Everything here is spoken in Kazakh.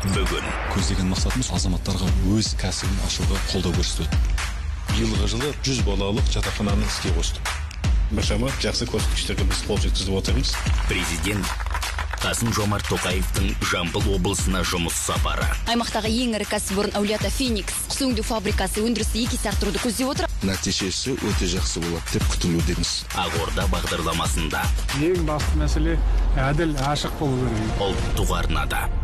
бүгін көздеген мақсатымыз азаматтарға өз кәсібін ашуға қолдау көрсетеді. Биылғы жылы 100 балалық жатақхананы іске қостық. Біршама жақсы көрсеткіштерге біз қол жеткізіп отырмыз. президент Қасым-Жомарт Тоқаевтың Жамбыл облысына жұмыс сапары. Аймақтағы ең ірі кәсіпорын Әулие-Ата Феникс құс өңдеу фабрикасы өндірісті 2 есе арттыруды көздеп отыр. Нәтижесі өте жақсы болады деп күтілудеміз. Ақорда бағдарламасында ең басты мәселе әділ, ашық болу керек. ұлттық арнада.